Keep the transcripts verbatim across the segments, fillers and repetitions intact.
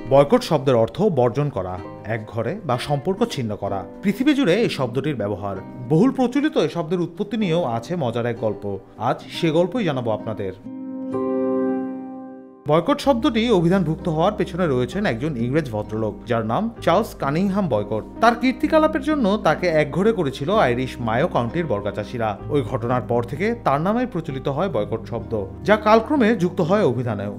Boycott শব্দের অর্থ বর্জন করা, একঘরে বা সম্পর্ক ছিন্ন করা। পৃথিবী জুড়ে এই শব্দটির ব্যবহার বহুল প্রচলিত। এই শব্দের উৎপত্তি নিয়েও আছে মজার এক গল্প। আজ সে গল্পই জানাবো আপনাদের। বয়কট শব্দটি অভিধানভুক্ত হওয়ার পেছনে রয়েছেন একজন ইংরেজ ভদ্রলোক যার নাম চার্লস কানিংহাম বয়কট। তার কীর্তিকলাপের জন্য তাকে একঘরে করেছিল আইরিশ মায়ো কাউন্টির বর্গাচাষীরা। ওই ঘটনার পর থেকে তার নামে প্রচলিত হয় বয়কট শব্দ, যা কালক্রমে যুক্ত হয় অভিধানেও।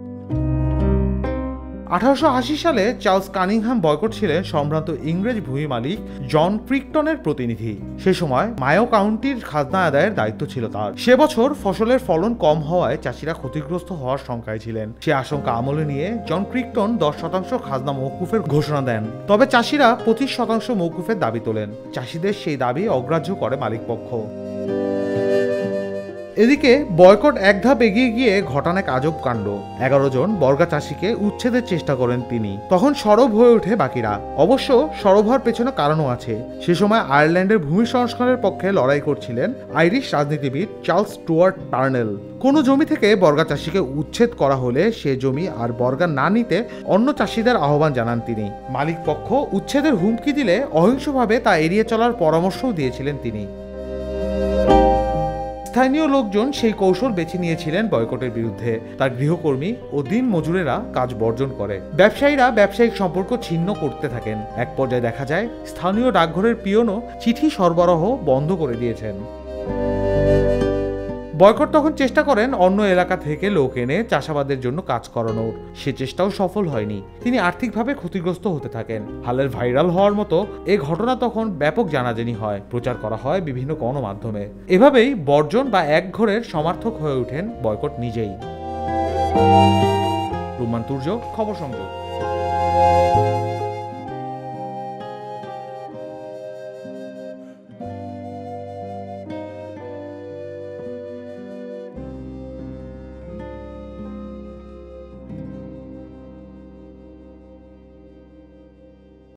আঠারোশো আশি সালে চার্লস কানিংহাম বয়কট ছিলেন সম্ভ্রান্ত ইংরেজ ভূমি মালিক জন ক্রিকটনের প্রতিনিধি। সে সময় মায়ো কাউন্টির খাজনা আদায়ের দায়িত্ব ছিল তার। সে বছর ফসলের ফলন কম হওয়ায় চাষিরা ক্ষতিগ্রস্ত হওয়ার শঙ্কায় ছিলেন। সে আশঙ্কা আমলে নিয়ে জন ক্রিকটন দশ শতাংশ খাজনা মওকুফের ঘোষণা দেন। তবে চাষিরা পঁচিশ শতাংশ মওকুফের দাবি তোলেন। চাষিদের সেই দাবি অগ্রাহ্য করে মালিকপক্ষ। এদিকে বয়কট এক ধাপ এগিয়ে গিয়ে ঘটান এক আজব কাণ্ড। এগারো জন বর্গা চাষিকে উচ্ছেদের চেষ্টা করেন তিনি। তখন সরব হয়ে ওঠে বাকিরা। অবশ্য সরব হওয়ার পেছনে কারণও আছে। সে সময় আয়ারল্যান্ডের ভূমি সংস্কারের পক্ষে লড়াই করছিলেন আইরিশ রাজনীতিবিদ চার্লস স্টুয়ার্ট টার্নেল। কোনো জমি থেকে বর্গা চাষিকে উচ্ছেদ করা হলে সে জমি আর বর্গা না নিতে অন্য চাষিদের আহ্বান জানান তিনি। মালিক পক্ষ উচ্ছেদের হুমকি দিলে অহিংসভাবে তা এড়িয়ে চলার পরামর্শও দিয়েছিলেন তিনি। স্থানীয় লোকজন সেই কৌশল বেছে নিয়েছিলেন বয়কটের বিরুদ্ধে। তার গৃহকর্মী ও দিন মজুরেরা কাজ বর্জন করে। ব্যবসায়ীরা ব্যবসায়িক সম্পর্ক ছিন্ন করতে থাকেন। এক পর্যায়ে দেখা যায় স্থানীয় ডাকঘরের পিয়নও চিঠি সরবরাহ বন্ধ করে দিয়েছেন। বয়কট তখন চেষ্টা করেন অন্য এলাকা থেকে লোক এনে চাষাবাদের জন্য কাজ করানোর। সে চেষ্টাও সফল হয়নি। তিনি আর্থিকভাবে ক্ষতিগ্রস্ত হতে থাকেন। হালের ভাইরাল হওয়ার মতো এই ঘটনা তখন ব্যাপক জানাজানি হয়, প্রচার করা হয় বিভিন্ন গণমাধ্যমে। এভাবেই বর্জন বা একঘরের সমার্থক হয়ে ওঠেন বয়কট নিজেই। রুমান তুর্য, খবর সংযোগ।